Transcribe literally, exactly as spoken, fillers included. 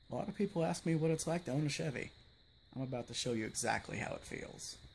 A lot of people ask me what it's like to own a Chevy. I'm about to show you exactly how it feels.